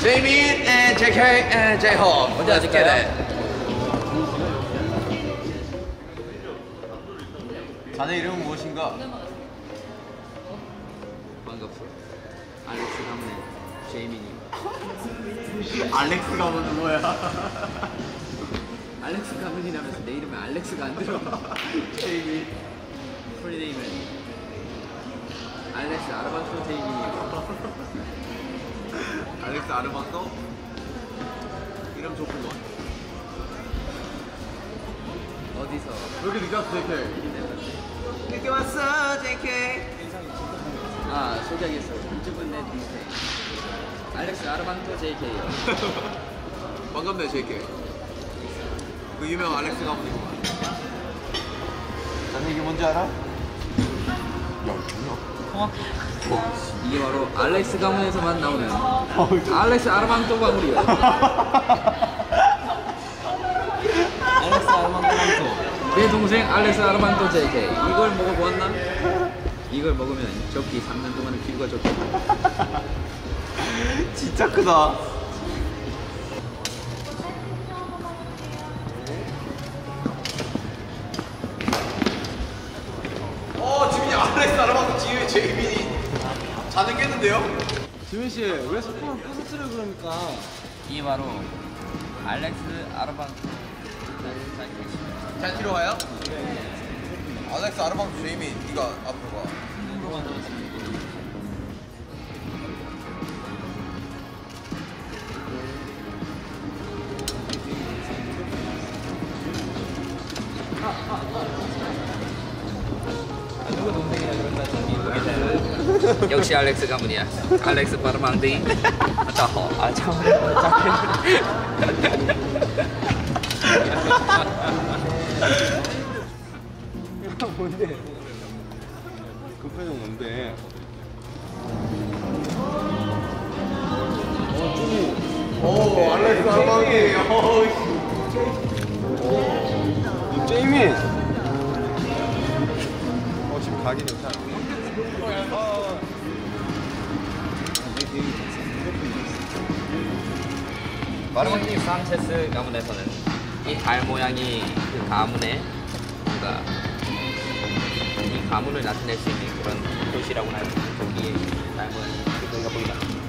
제이민 and JK and J-Hope. 먼저 할까요? 자네 이름은 무엇인가? 반갑습니다. 알렉스 가문의 제이민입니다. 알렉스 가문은 뭐야? 알렉스 가문이라면서 내 이름에 알렉스가 안 들어. 제이민. 풀네임은 알렉스 아르반토 제이민이고. 알렉스 아르반도? 이름 좋구만. 어디서? 왜 이렇게 늦게 왔어, JK? 늦게 왔어, JK. 아, 소개하겠어. 이쪽은 내 동생 알렉스 아르반토 JK요. 반갑네, JK. 그 유명 알렉스 가문이구만. 자네 이게 뭔지 알아? 야, 전혀. 이게 바로 알렉스 가문에서만 나오는 알렉스 아르반토 가문이요. 알렉스 아르반토. 내 동생 알렉스 아르반토 JK. 이걸 먹어보았나? 이걸 먹으면 적기 3년 동안은 귀가 좋다. 진짜 크다. 지민이 알렉스 아르반도 지민이 제이민이 자는 깼는데요? 지민 씨, 왜 소품을 부스스를 그러니까? 이게 바로 알렉스 아르반토 잘 뒤로 와요? 알렉스 아르반도 제이민, 네가 앞으로 가. 누구 동생이라 그런다 저기 역시 알렉스 가문이야. 알렉스 바르망디. 아따호. 아 참. 이거 뭔데? 그 표정 뭔데? 오, 알렉스 아르반도. 제이민! 지금 가기 좋다. 마르망디 산체스 가문에서는 이 달 모양이 그 가문의 뭔가 이 가문을 나타낼 수 있는 그런 표시라고 하는 거기에 달 모양이 보이가 보이다.